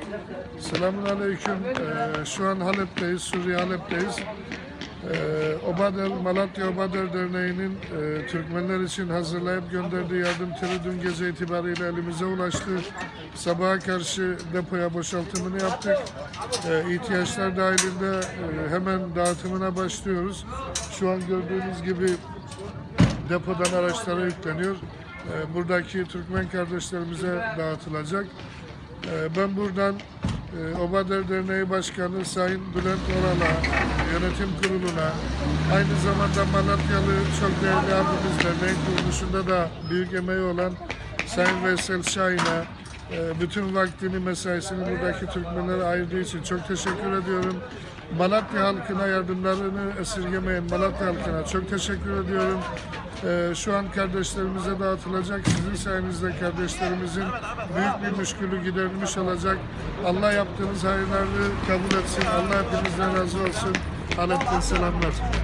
Selamünaleyküm. Şu an Halep'teyiz, Suriye Halep'teyiz. Obader, Malatya Obader Derneği'nin Türkmenler için hazırlayıp gönderdiği yardım tırı dün gece itibariyle elimize ulaştı. Sabaha karşı depoya boşaltımını yaptık. İhtiyaçlar dahilinde hemen dağıtımına başlıyoruz. Şu an gördüğünüz gibi depodan araçlara yükleniyor. Buradaki Türkmen kardeşlerimize dağıtılacak. Ben buradan Obader Derneği Başkanı Sayın Bülent Oral'a, yönetim kuruluna, aynı zamanda Malatyalı çok değerli abimiz derneğin kuruluşunda da büyük emeği olan Sayın Veysel Şahin'e, bütün vaktini, mesaisini buradaki Türkmenlere ayırdığı için çok teşekkür ediyorum. Malatya halkına yardımlarını esirgemeyen Malatya halkına çok teşekkür ediyorum. Şu an kardeşlerimize dağıtılacak. Sizin sayenizde kardeşlerimizin büyük bir müşkülü giderilmiş olacak. Allah yaptığınız hayırları kabul etsin. Allah hepinizden razı olsun. Halep'ten selamlar.